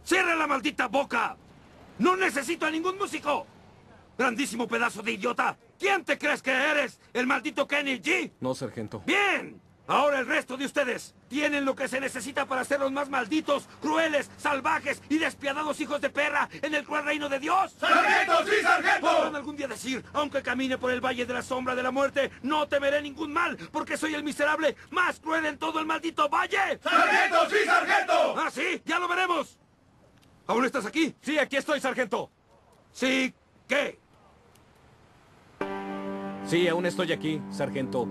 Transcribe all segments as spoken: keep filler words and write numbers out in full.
¡Cierra la maldita boca! ¡No necesito a ningún músico! ¡Grandísimo pedazo de idiota! ¿Quién te crees que eres? ¿El maldito Kenny G? No, sargento. ¡Bien! Ahora el resto de ustedes tienen lo que se necesita para ser los más malditos, crueles, salvajes y despiadados hijos de perra en el cruel reino de Dios. ¡Sargento, sí, sargento! Podrán algún día decir, aunque camine por el valle de la sombra de la muerte, no temeré ningún mal, porque soy el miserable más cruel en todo el maldito valle. ¡Sargento, sí, sargento! ¿Ah, sí? ¡Ya lo veremos! ¿Aún estás aquí? Sí, aquí estoy, sargento. ¿Sí? ¿Qué? Sí, aún estoy aquí, sargento.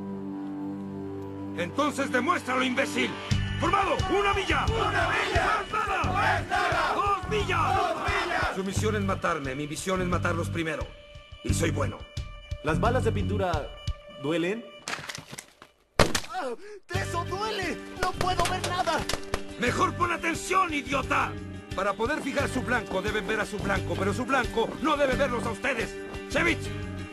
Entonces demuéstralo, imbécil. ¡Formado! ¡Una milla! ¡Una milla! ¡No es nada! ¡No es nada! ¡Dos millas! ¡Dos millas! Su misión es matarme, mi misión es matarlos primero. Y soy bueno. ¿Las balas de pintura duelen? ¡Ah! ¡Eso duele! ¡No puedo ver nada! Mejor pon atención, idiota. Para poder fijar su blanco, deben ver a su blanco, pero su blanco no debe verlos a ustedes. ¡Shevich!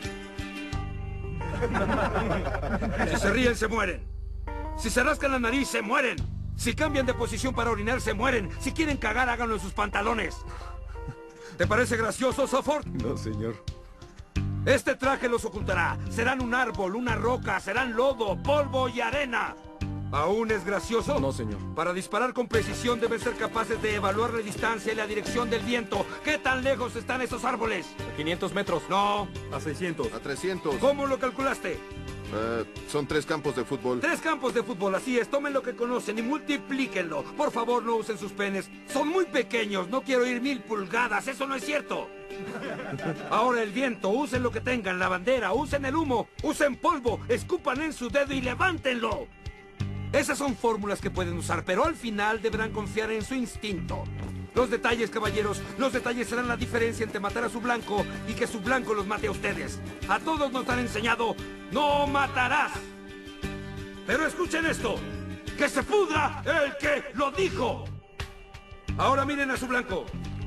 Si se ríen, se mueren. Si se rascan la nariz, se mueren. Si cambian de posición para orinar, se mueren. Si quieren cagar, háganlo en sus pantalones. ¿Te parece gracioso, Sofford? No, señor. Este traje los ocultará. Serán un árbol, una roca, serán lodo, polvo y arena. ¿Aún es gracioso? No, señor. Para disparar con precisión deben ser capaces de evaluar la distancia y la dirección del viento. ¿Qué tan lejos están esos árboles? A quinientos metros. No. A seiscientos. A trescientos. ¿Cómo lo calculaste? Eh, son tres campos de fútbol. Tres campos de fútbol, así es. Tomen lo que conocen y multiplíquenlo. Por favor, no usen sus penes. Son muy pequeños. No quiero ir mil pulgadas. Eso no es cierto. Ahora el viento. Usen lo que tengan. La bandera. Usen el humo. Usen polvo. Escupan en su dedo y levántenlo. Esas son fórmulas que pueden usar, pero al final deberán confiar en su instinto. Los detalles, caballeros, los detalles serán la diferencia entre matar a su blanco y que su blanco los mate a ustedes. A todos nos han enseñado, no matarás. Pero escuchen esto, que se pudra el que lo dijo. Ahora miren a su blanco.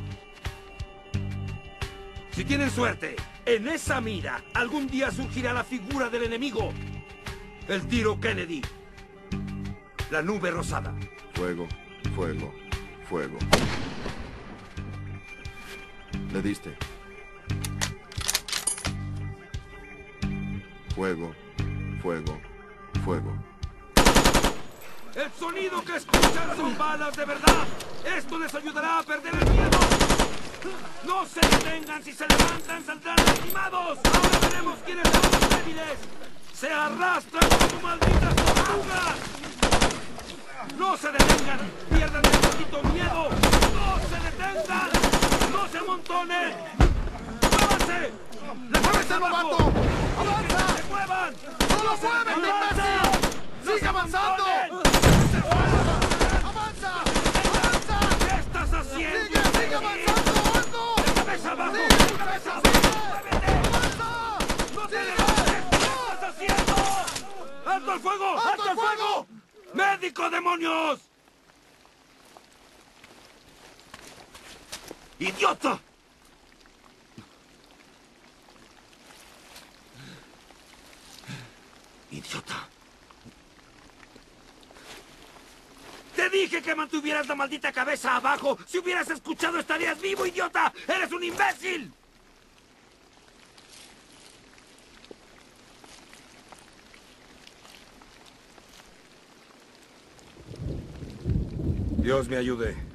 Si tienen suerte, en esa mira, algún día surgirá la figura del enemigo. El tiro Kennedy. La nube rosada. Fuego, fuego, fuego. Le diste. Fuego, fuego, fuego. El sonido que escuchan son balas de verdad. Esto les ayudará a perder el miedo. No se detengan. Si se levantan, saldrán lastimados. Ahora veremos quiénes son los débiles. Se arrastran como malditas tortugas. ¡No se detengan! ¡Pierdan el maldito miedo! ¡No se detengan! ¡No se amontonen! ¡Muévanse! ¡La cabeza abajo! ¡Avanza! ¡Se muevan! ¡Solo muévete, ¡Avanza! imbécil! ¡Sigue avanzando! ¡Se muevan! ¡Avanza! ¡Avanza! ¿Qué estás haciendo? ¡Sigue, sigue avanzando! ¡Alto! ¡La cabeza abajo! ¡Sigue! ¡La cabeza abajo! ¡Muévete! ¡Avanza! ¡No te ¡Sigue! levantes! ¿Qué estás haciendo? ¡Alto el fuego! ¡Alto el fuego! ¡Médico, demonios! ¡Idiota! ¡Idiota! ¡Te dije que mantuvieras la maldita cabeza abajo! ¡Si hubieras escuchado estarías vivo, idiota! ¡Eres un imbécil! Dios me ayude.